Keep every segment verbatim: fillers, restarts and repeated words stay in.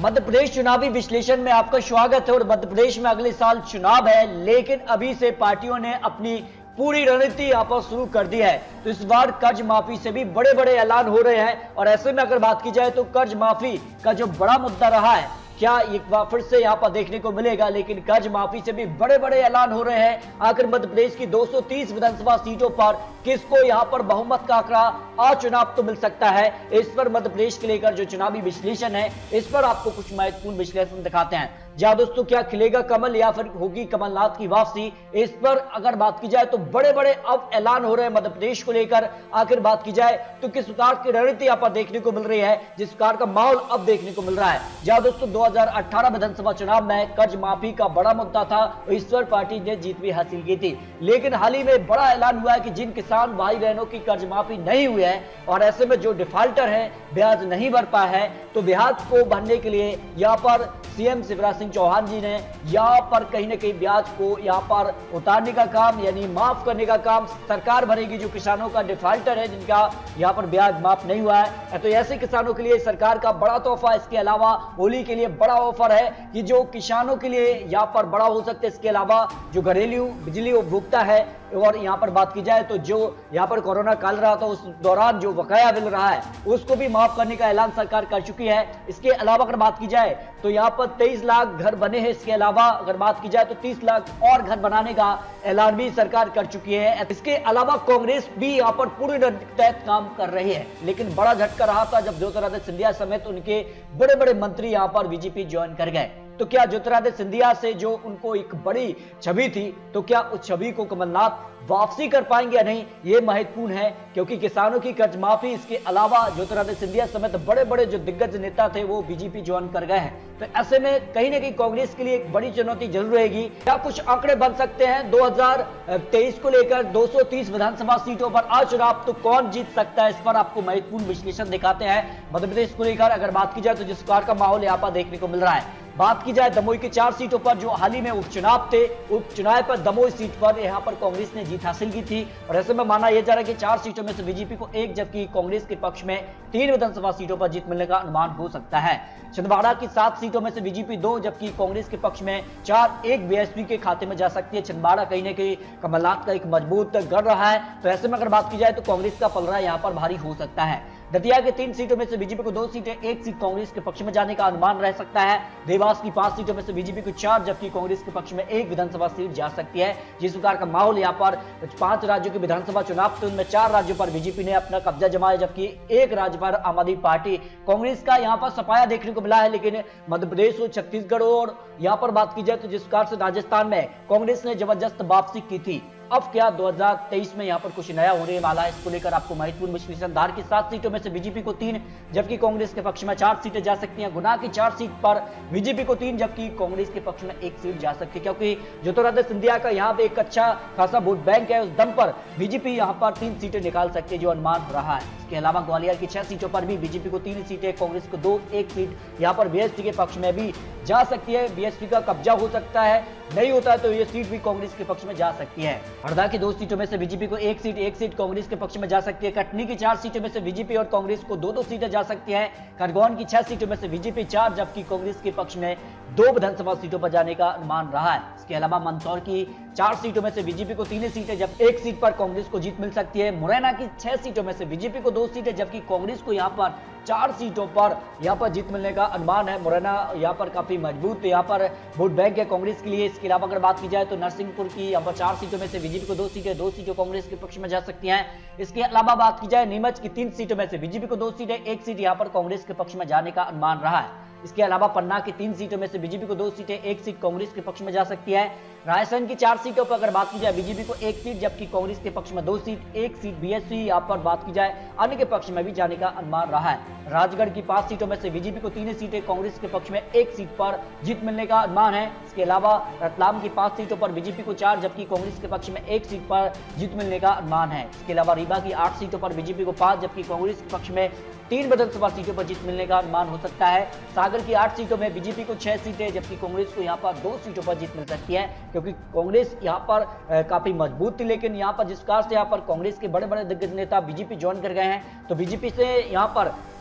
मध्य प्रदेश चुनावी विश्लेषण में आपका स्वागत है। और मध्य प्रदेश में अगले साल चुनाव है, लेकिन अभी से पार्टियों ने अपनी पूरी रणनीति यहाँ पर शुरू कर दी है। तो इस बार कर्ज माफी से भी बड़े बड़े ऐलान हो रहे हैं। और ऐसे में अगर बात की जाए तो कर्ज माफी का जो बड़ा मुद्दा रहा है, क्या एक बार फिर से यहाँ पर देखने को मिलेगा। लेकिन कर्ज माफी से भी बड़े बड़े ऐलान हो रहे हैं। आखिर मध्य प्रदेश की दो सौ तीस विधानसभा सीटों पर किसको यहाँ पर बहुमत का आंकड़ा आज चुनाव तो मिल सकता है। इस पर मध्य प्रदेश के लेकर जो चुनावी विश्लेषण है, इस पर आपको कुछ महत्वपूर्ण विश्लेषण दिखाते हैं। जहां दोस्तों क्या खिलेगा कमल या फिर होगी कमलनाथ की वापसी, इस पर अगर बात की जाए तो बड़े बड़े अब ऐलान हो रहे हैं मध्य प्रदेश को लेकर। आखिर बात की जाए तो किस प्रकार की रणनीति यहाँ पर देखने को मिल रही है, जिस प्रकार का माहौल अब देखने को मिल रहा है। जहां दोस्तों दो हजार अठारह विधानसभा चुनाव में कर्ज माफी का बड़ा मुद्दा था, इस पर पार्टी ने जीत भी हासिल की थी। लेकिन हाल ही में बड़ा ऐलान हुआ है कि जिन किसान भाई बहनों की कर्ज माफी नहीं हुई है और ऐसे में जो डिफॉल्टर है, ब्याज नहीं भर पाया है, तो ब्याज को भरने के लिए यहाँ पर सीएम शिवराज सिंह चौहान जी ने यहाँ पर कहीं ना कहीं ब्याज को यहाँ पर उतारने का काम, यानी माफ करने का काम सरकार भरेगी। जो किसानों का डिफॉल्टर है, जिनका यहाँ पर ब्याज माफ नहीं हुआ है, तो ऐसे किसानों के लिए सरकार का बड़ा तोहफा। इसके अलावा होली के लिए बड़ा ऑफर है कि जो किसानों के लिए यहाँ पर बड़ा हो सकता है। इसके अलावा जो घरेलू बिजली उपभोक्ता है, और यहाँ पर बात की जाए तो जो यहाँ पर कोरोना काल रहा था, उस दौरान जो बकाया बिल रहा है, उसको भी माफ करने का ऐलान सरकार कर चुकी है। इसके अलावा अगर बात की जाए तो यहाँ पर तेईस लाख घर बने हैं। इसके अलावा अगर बात की जाए तो तीस लाख और घर बनाने का ऐलान भी सरकार कर चुकी है। इसके अलावा कांग्रेस भी यहाँ पर पूरी रणनीति के तहत काम कर रही है। लेकिन बड़ा झटका रहा था जब ज्योतिरादित्य सिंधिया समेत उनके बड़े बड़े मंत्री यहाँ पर बीजेपी ज्वाइन कर गए। तो क्या ज्योतिरादित्य सिंधिया से जो उनको एक बड़ी छवि थी, तो क्या उस छवि को कमलनाथ वापसी कर पाएंगे या नहीं, ये महत्वपूर्ण है। क्योंकि किसानों की कर्ज माफी, इसके अलावा ज्योतिरादित्य सिंधिया समेत बड़े बड़े जो दिग्गज नेता थे वो बीजेपी ज्वाइन कर गए हैं। तो ऐसे में कहीं ना कहीं कांग्रेस के लिए एक बड़ी चुनौती जरूर रहेगी। क्या कुछ आंकड़े बन सकते हैं दो हजार तेईस को लेकर दो सौ तीस विधानसभा सीटों पर आज चुनाव, तो कौन जीत सकता है, इस पर आपको महत्वपूर्ण विश्लेषण दिखाते हैं मध्य प्रदेश को लेकर। अगर बात की जाए तो जिस प्रकार का माहौल यहाँ पर देखने को मिल रहा है, बात की जाए दमोई की चार सीटों पर जो हाल ही में उपचुनाव थे, उपचुनाव पर दमोई सीट पर यहां पर कांग्रेस ने जीत हासिल की थी। और ऐसे में माना यह जा रहा है कि चार सीटों में से बीजेपी को एक, जबकि कांग्रेस के पक्ष में तीन विधानसभा सीटों पर जीत मिलने का अनुमान हो सकता है। छिंदवाड़ा की सात सीटों में से बीजेपी दो, जबकि कांग्रेस के पक्ष में चार, एक बीएसपी के खाते में जा सकती है। छिंदवाड़ा कहीं ना कहीं कमलनाथ का एक मजबूत गढ़ रहा है। तो ऐसे में अगर बात की जाए तो कांग्रेस का पलड़ा यहां पर भारी हो सकता है। दतिया के तीन सीटों में से बीजेपी को दो सीटें, एक सीट कांग्रेस के पक्ष में जाने का अनुमान रह सकता है। देवास की पांच सीटों में से बीजेपी को चार, जबकि कांग्रेस के पक्ष में एक विधानसभा सीट जा सकती है। जिस प्रकार का माहौल यहाँ पर पांच राज्यों के विधानसभा चुनाव थे, उनमें चार राज्यों पर बीजेपी ने अपना कब्जा जमाया, जबकि एक राज्य पर आम आदमी पार्टी कांग्रेस का यहाँ पर सफाया देखने को मिला है। लेकिन मध्य प्रदेश और छत्तीसगढ़ और यहाँ पर बात की जाए तो जिस प्रकार से राजस्थान में कांग्रेस ने जबरदस्त वापसी की थी, अब क्या दो हजार तेईस में यहां पर कुछ नया होने वाला है, इसको लेकर आपको महत्वपूर्ण विश्लेषण। धार की सात सीटों में से बीजेपी को तीन, जबकि कांग्रेस के पक्ष में चार सीटें जा सकती हैं। गुना की चार सीट पर बीजेपी को तीन, जबकि कांग्रेस के पक्ष में एक सीट जा सकती है। क्योंकि ज्योतिरादित्य सिंधिया का यहां पे एक अच्छा खासा वोट बैंक है, उस दम पर बीजेपी यहां पर तीन सीटें निकाल सकती है, जो अनुमान रहा है। इसके अलावा ग्वालियर की छह सीटों पर भी बीजेपी को तीन सीटें, कांग्रेस को दो, एक सीट यहां पर बीएसपी के पक्ष में भी जा सकती है। बीएसपी का कब्जा हो सकता है, नहीं होता है तो यह सीट भी कांग्रेस के पक्ष में जा सकती है। हरदा की दो सीटों में से बीजेपी को एक सीट, एक सीट कांग्रेस के पक्ष में जा सकती है। कटनी की चार सीटों में से बीजेपी और कांग्रेस को दो दो सीटें जा सकती हैं। खरगोन की छह सीटों में से बीजेपी चार, जबकि कांग्रेस के पक्ष में दो विधानसभा सीटों पर जाने का अनुमान रहा है। इसके अलावा मंदसौर की चार सीटों में से बीजेपी को तीन सीटें, जब एक सीट पर कांग्रेस को जीत मिल सकती है। मुरैना की छह सीटों में से बीजेपी को दो सीटें, जबकि कांग्रेस को यहां पर चार सीटों पर यहां पर जीत मिलने का अनुमान है। मुरैना यहां पर काफी मजबूत यहां पर वोट बैंक है कांग्रेस के लिए। इसके अलावा अगर बात की जाए तो नरसिंहपुर की यहां पर चार सीटों में से बीजेपी को दो सीटें, दो सीटें कांग्रेस के पक्ष में जा सकती हैं। इसके अलावा बात की जाए नीमच की तीन सीटों में से बीजेपी को दो सीटें, एक सीट यहां पर कांग्रेस के पक्ष में जाने का अनुमान रहा है। इसके अलावा पन्ना की तीन सीटों में से बीजेपी को दो सीटें, एक सीट कांग्रेस के पक्ष में जा सकती है। रायसेन की चार सीटों पर अगर बात की जाए बीजेपी को एक सीट, जबकि कांग्रेस के पक्ष में दो सीट, एक सीट बीएसपी यहां पर बात की जाए अन्य के पक्ष में भी जाने का अनुमान रहा है। राजगढ़ की पांच सीटों में से बीजेपी को तीन सीटें, कांग्रेस के पक्ष में एक सीट पर जीत मिलने का अनुमान है। इसके अलावा रतलाम की पांच सीटों पर बीजेपी को चार, जबकि कांग्रेस के पक्ष में एक सीट पर जीत मिलने का अनुमान है। इसके अलावा रीवा की आठ सीटों पर बीजेपी को पांच, जबकि कांग्रेस के पक्ष में तीन विधानसभा सीटों पर जीत मिलने का अनुमान हो सकता है। सागर की आठ सीटों में बीजेपी को छह सीटें, जबकि कांग्रेस को यहां पर दो सीटों पर जीत मिल सकती है, क्योंकि कांग्रेस यहां पर काफी मजबूत थी। लेकिन यहां पर जिस प्रकार से यहां पर कांग्रेस के बड़े बड़े दिग्गज नेता बीजेपी ज्वाइन कर गए हैं, तो बीजेपी से यहां पर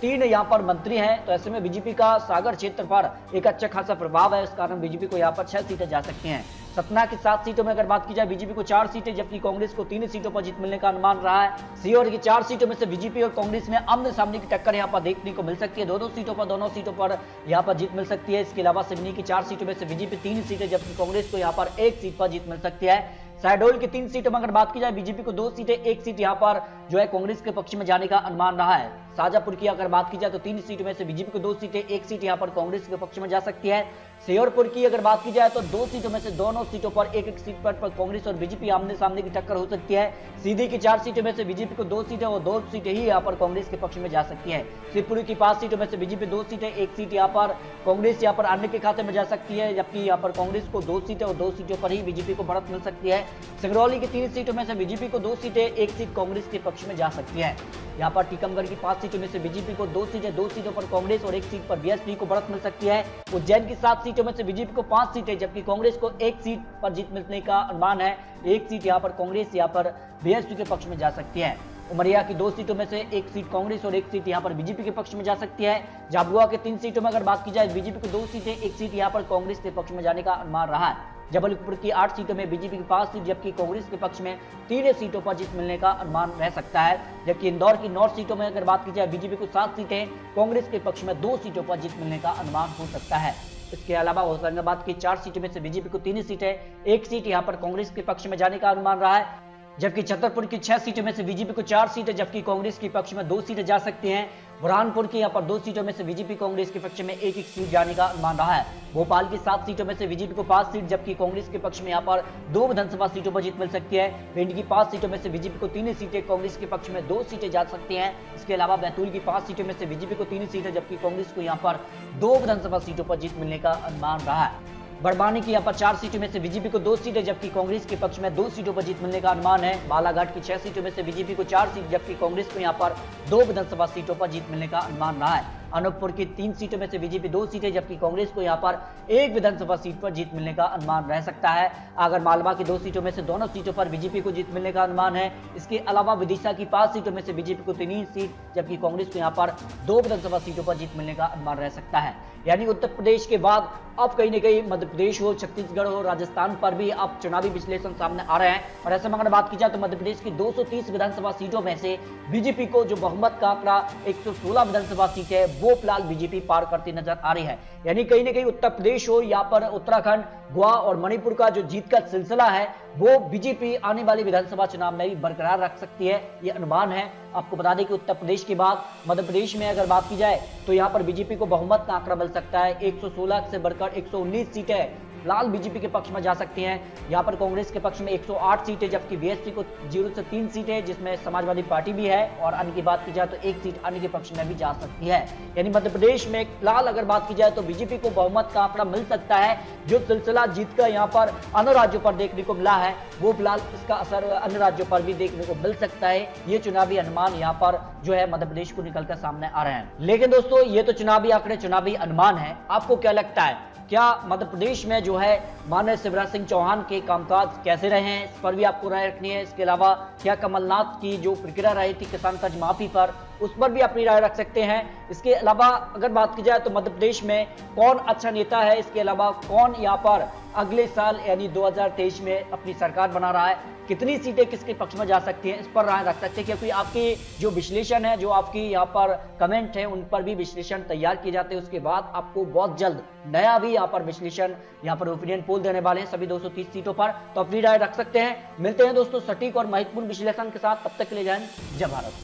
तीन यहाँ पर मंत्री हैं, तो ऐसे में बीजेपी का सागर क्षेत्र पर एक अच्छा खासा प्रभाव है। इस कारण बीजेपी को यहाँ पर छह सीटें जा सकती हैं। सतना की सात सीटों में अगर बात की जाए बीजेपी को चार सीटें, जबकि कांग्रेस को तीन सीटों पर जीत मिलने का अनुमान रहा है। सीहोर की चार सीटों में से बीजेपी और कांग्रेस में आमने सामने की टक्कर यहां पर देखने को मिल सकती है। दोनों सीटों पर दोनों सीटों पर यहां पर जीत मिल सकती है। इसके अलावा सिवनी की चार सीटों में से बीजेपी तीन सीटें, जबकि कांग्रेस को यहां पर एक सीट पर जीत मिल सकती है। शहडोल की तीन सीटों में अगर बात की जाए बीजेपी को दो सीटें, एक सीट यहां पर जो है कांग्रेस के पक्ष में जाने का अनुमान रहा है। शाजापुर की अगर बात की जाए तो तीन सीटों में से बीजेपी को दो सीटें, एक सीट यहां पर कांग्रेस के पक्ष में जा सकती है। शेरपुर की अगर बात की जाए तो दो सीटों में से दोनों सीटों पर एक एक सीट पर, पर कांग्रेस और बीजेपी आमने सामने की टक्कर हो सकती है। सीधी की चार सीटों में से बीजेपी को दो सीटें और दो सीटें ही यहां पर कांग्रेस के पक्ष में जा सकती है। शिवपुरी की पांच सीटों में से बीजेपी दो सीटें, एक सीट यहां पर कांग्रेस यहां पर अन्य के खाते में जा सकती है, जबकि यहां पर कांग्रेस को दो सीटें और दो सीटों पर ही बीजेपी को बढ़त मिल सकती है। सिंगरौली की तीन सीटों में से बीजेपी को दो सीटें, एक सीट कांग्रेस के पक्ष में जा सकती है। यहाँ पर टीकमगढ़ की पांच सीटों में से बीजेपी को दो सीटें, दो सीटों पर कांग्रेस और एक सीट पर बीएसपी को बढ़त मिल सकती है। उज्जैन की सात सीटों में से बीजेपी को पांच सीटें, जबकि कांग्रेस को एक सीट पर जीत मिलने का अनुमान है। एक सीट यहाँ पर कांग्रेस यहाँ पर बीएसपी के पक्ष में जा सकती है। उमरिया की दो सीटों में से एक सीट कांग्रेस और एक सीट यहां पर बीजेपी के पक्ष में जा सकती है। झाबुआ के तीन सीटों में अगर बात की जाए बीजेपी को दो सीटें, एक सीट यहां पर कांग्रेस के पक्ष में जाने का अनुमान रहा है। जबलपुर की आठ सीटों में बीजेपी की पांच सीट, जबकि कांग्रेस के पक्ष में तीन सीटों पर जीत मिलने का अनुमान रह सकता है। जबकि इंदौर की नौ सीटों में अगर बात की जाए बीजेपी को सात सीटें, कांग्रेस के पक्ष में दो सीटों पर जीत मिलने का अनुमान हो सकता है। इसके अलावा होशंगाबाद की चार सीटों में से बीजेपी को तीन सीटें, एक सीट यहां पर कांग्रेस के पक्ष में जाने का अनुमान रहा है। जबकि छतरपुर की छह सीटों में से बीजेपी को चार सीटें, जबकि कांग्रेस के पक्ष में दो सीटें जा सकती हैं। बुरहानपुर की यहां पर दो सीटों में से बीजेपी कांग्रेस के पक्ष में एक एक सीट जाने का अनुमान रहा है। भोपाल की सात सीटों में से बीजेपी को पांच सीट, जबकि कांग्रेस के पक्ष में यहां पर दो विधानसभा सीटों पर जीत मिल सकती है। भिंड की पांच सीटों में से बीजेपी को तीन सीटें, कांग्रेस के पक्ष में दो सीटें जा सकती हैं। इसके अलावा बैतूल की पांच सीटों में से बीजेपी को तीन सीटें, जबकि कांग्रेस को यहां पर दो विधानसभा सीटों पर जीत मिलने का अनुमान रहा है। बड़वानी की यहाँ पर चार सीटों में से बीजेपी को दो सीटें, जबकि कांग्रेस के पक्ष में दो सीटों पर जीत मिलने का अनुमान है। बालाघाट की छह सीटों में से बीजेपी को चार सीट, जबकि कांग्रेस को यहाँ पर दो विधानसभा सीटों पर जीत मिलने का अनुमान रहा है। अनूपपुर की तीन सीटों में से बीजेपी दो सीटें, जबकि कांग्रेस को यहाँ पर एक विधानसभा सीट पर जीत मिलने का अनुमान रह सकता है। अगर मालवा की दो सीटों में से दोनों सीटों पर बीजेपी को जीत मिलने का अनुमान है। इसके अलावा विदिशा की पांच सीटों में से बीजेपी को तीन सीट, जबकि कांग्रेस को यहाँ पर दो विधानसभा सीटों पर जीत मिलने का अनुमान रह सकता है। यानी उत्तर प्रदेश के बाद अब कहीं न कहीं मध्य प्रदेश हो, छत्तीसगढ़ हो, राजस्थान पर भी अब चुनावी विश्लेषण सामने आ रहे हैं। और ऐसे में अगर बात की जाए तो मध्य प्रदेश की दो सौ तीस विधानसभा सीटों में से बीजेपी को जो बहुमत का आंकड़ा एक सौ सोलह विधानसभा सीट है, वो फिलहाल बीजेपी पार करती नजर आ रही है। यानी कहीं ना कहीं उत्तर प्रदेश हो या पर उत्तराखंड, गोवा और मणिपुर का जो जीत का सिलसिला है, वो बीजेपी आने वाले विधानसभा चुनाव में भी बरकरार रख सकती है, ये अनुमान है। आपको बता दें कि उत्तर प्रदेश के बाद मध्य प्रदेश में अगर बात की जाए तो यहाँ पर बीजेपी को बहुमत का आंकड़ा मिल सकता है। एक सौ सोलह से बढ़कर एक सौ उन्नीस सीटें फिलहाल बीजेपी के पक्ष में जा सकती हैं। यहाँ पर कांग्रेस के पक्ष में एक सौ आठ सीटें, जबकि बीएसपी को जीरो से तीन सीटें, जिसमें समाजवादी पार्टी भी है, और अन्य की बात की जाए तो एक सीट अन्य के पक्ष में भी जा सकती है। यानी मध्य प्रदेश में फिलहाल अगर बात की जाए तो बीजेपी को बहुमत का आंकड़ा मिल सकता है। जो सिलसिला जीत का यहाँ पर अन्य राज्यों पर देखने को मिला है, वो फिलहाल इसका असर अन्य राज्यों पर भी देखने को मिल सकता है। ये चुनावी अनुमान यहाँ पर जो है मध्य प्रदेश को निकलकर सामने आ रहे हैं। लेकिन दोस्तों, ये तो चुनावी आंकड़े, चुनावी अनुमान है। आपको क्या लगता है, क्या मध्य प्रदेश में जो है माननीय शिवराज सिंह चौहान के कामकाज कैसे रहे हैं, इस पर भी आपको राय रखनी है। इसके अलावा क्या कमलनाथ की जो प्रक्रिया रही थी किसान कर्ज माफी पर, उस पर भी अपनी राय रख सकते हैं। इसके अलावा अगर बात की जाए तो मध्य प्रदेश में कौन अच्छा नेता है, इसके अलावा कौन यहाँ पर अगले साल यानी दो हज़ार तेईस में अपनी सरकार बना रहा है, कितनी सीटें किसके पक्ष में जा सकती हैं, इस पर राय रख सकते हैं। क्योंकि आपकी जो विश्लेषण है, जो आपकी यहाँ पर कमेंट है, उन पर भी विश्लेषण तैयार किए जाते हैं। उसके बाद आपको बहुत जल्द नया भी यहाँ पर विश्लेषण, यहाँ पर ओपिनियन पोल देने वाले हैं सभी दो सौ तीस सीटों पर, तो अपनी राय रख सकते हैं। मिलते हैं दोस्तों सटीक और महत्वपूर्ण विश्लेषण के साथ, तब तक के लिए जय हिंद, जय भारत।